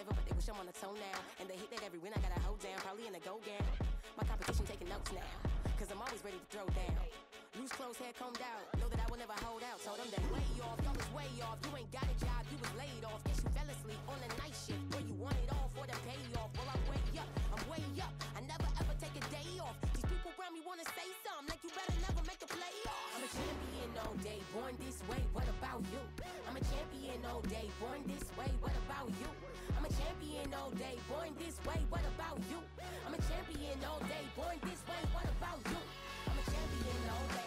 7, but they wish I'm on a toe now. And they hate that every win I gotta hold down, probably in a go gown. My competition taking notes now, cause I'm always ready to throw down. Loose clothes, hair combed out, know that I will never hold out. Told them that way off, y'all was way off. You ain't got a job, you was laid off. Guess you fell asleep on the night shift, where you want it all for the payoff. Well, I'm way up, I never ever take a day off. These people around me wanna say something, like you better never make a playoff. I'm a champion all day, born this way, what about you? I'm a champion all day, born this way, what about you? I'm a champion all day, born this way, what about you? I'm a champion all day, born this way, what about you? I'm a champion all day.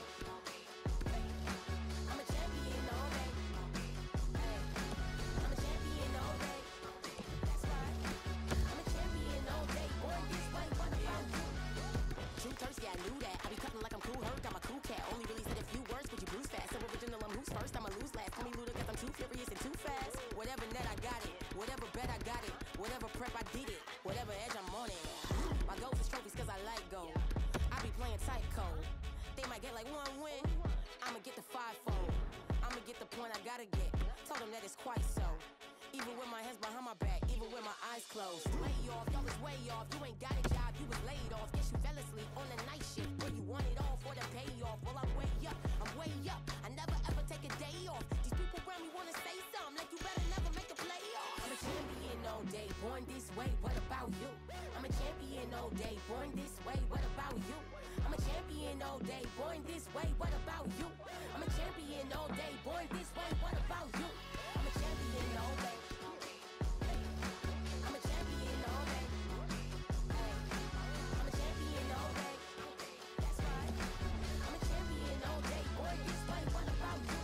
I'm a champion all day. Hey. I'm a champion all day. That's right. I'm a champion all day, born this way, what about you? True thirsty, I knew that. I be cutting like I'm cool, hurt, I'm a cool cat. Only really said a few words, but you bruise fast. So original, I'm who's first, I'ma lose last. Call me Luda, cause I'm too furious and too fast. Whatever net, I got it. Whatever bet, I got it. Whatever prep, I did it. Whatever edge, I'm on it. My goals is trophies, cause I like gold. I be playing tight code. They might get like one win. I'ma get the fivefold. I'ma get the point I gotta get. Told them that it's quite so. Even with my hands behind my back, even with my eyes closed. Way off, y'all was way off. You ain't got a job, you was laid off. Guess you fell asleep on the night shift, where you want it all for the payoff. Well, I'm way up, I never ever take a day off. These people around me wanna say something, like you better never make a playoff. I'm a champion all day, born this way, what about you? I'm a champion all day, born this way, what about you? I'm a champion all day, born this way, what about you? I'm a champion all day, born this way, what about you? I'm a champion all day. I'm a champion all day. Hey. I'm a champion all day. That's right. I'm a champion all day, born this way, what about you?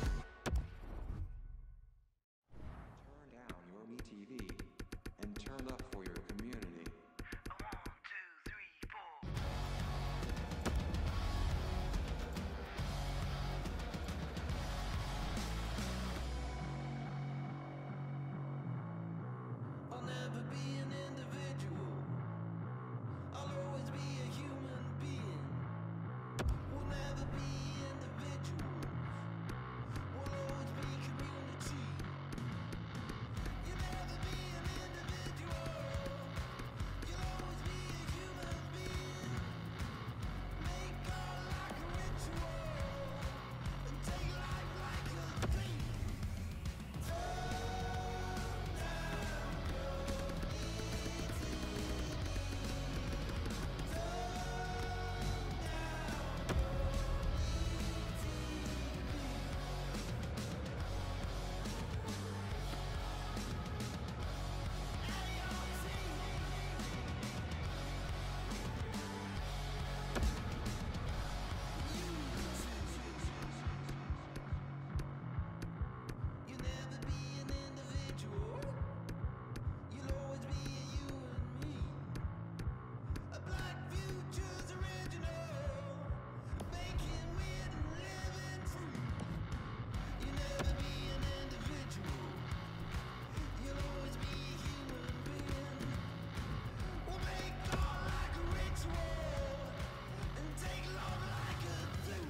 Turn down your MeTV and turn up for your community. 1, 2, 3, 4. I'll never be an individual. I'll always be a human being. We'll never be individuals. We'll always be community. You'll never be an individual. You'll always be a human being. Make God like a ritual and take life like a dream. You'll never be an individual. You'll always be a you and me. A black future's original, making weird and living free. You'll never be an individual. You'll always be a human being. We'll make God like a ritual and take love like a thing.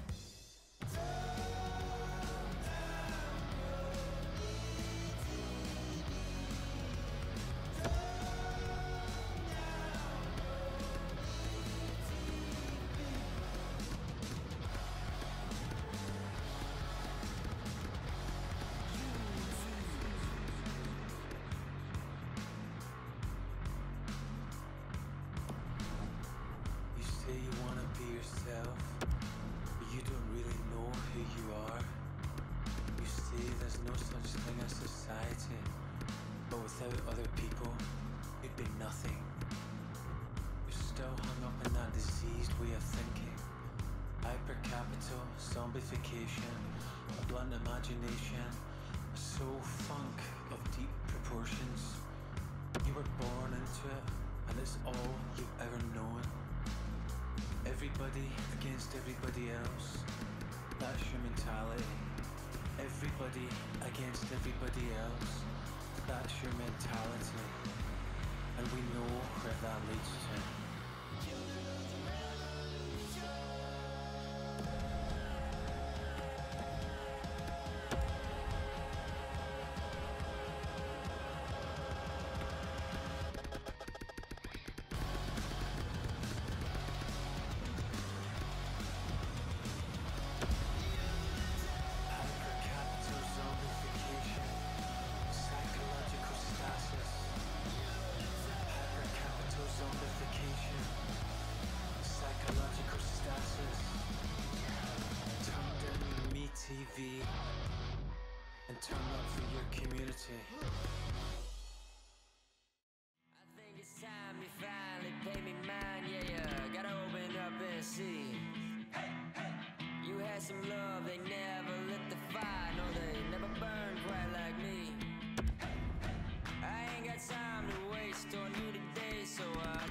You say you want to be yourself, but you don't really know who you are. You say there's no such thing as society, but without other people, you'd be nothing. You're still hung up in that diseased way of thinking. Hypercapital, zombification, a blunt imagination, a soul funk of deep proportions. You were born into it, and it's all you've ever known. Everybody against everybody else. That's your mentality. Everybody against everybody else. That's your mentality. And we know where that leads to.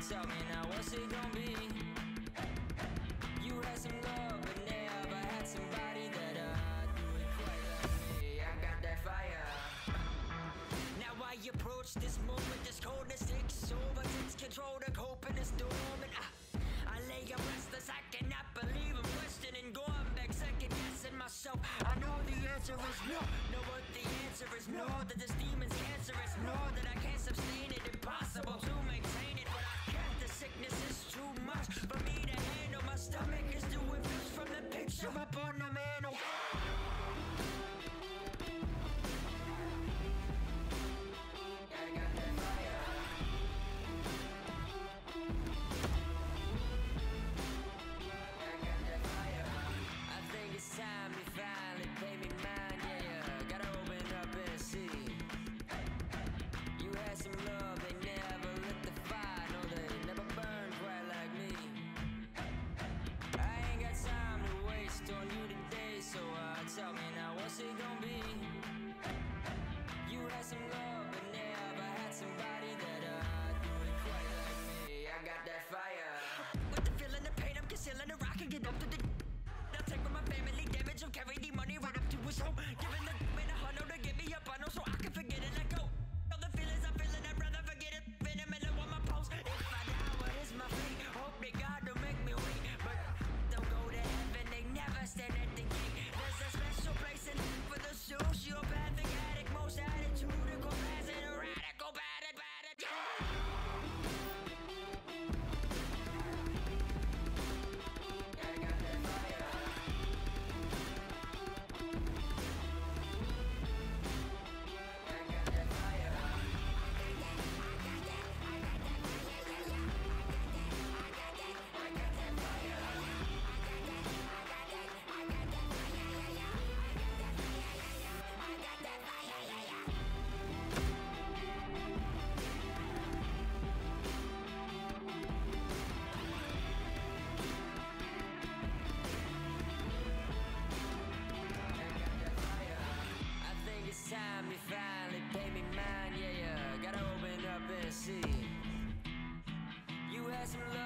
tell me now, what's it gonna be? You had some love, but never had somebody that do it quite like me. I got that fire. Now I approach this moment, this coldness takes over, takes control, the cope in the storm, and I lay a restless, I cannot believe I'm questioning, going back, second guessing myself. I know the answer is no, know what the answer is no, that this demon's cancerous, no, that I can't sustain it, impossible to maintain it, but I can't, the sickness is too much for me to handle, my stomach is doing fish from the picture up on the mantle. Time you finally pay me mine, yeah, gotta open up and see. You had some love, they never lit the fire, no, they never burned quite like me. I ain't got time to waste on you today, so tell me now, what's it gonna be? You had some love, but never had somebody that do it quite like me. I got that fire. With the feeling, the pain, I'm concealing the rock and get up to the take with my family damage, I'll carry the money right up to his home. Giving the man a hundred to give me a bundle so I can forget it, let go. All the feelings I'm feeling, I'd rather forget it. In the middle of my post, if I die, what is my fate? Hope that God don't make me wait, but don't go to heaven, they never stand at the gate. There's a special place in for the sociopathic addict, most attitude to go past it, a radical bad it, yeah. Time you finally pay me mine, yeah, gotta open up and see. You had some love.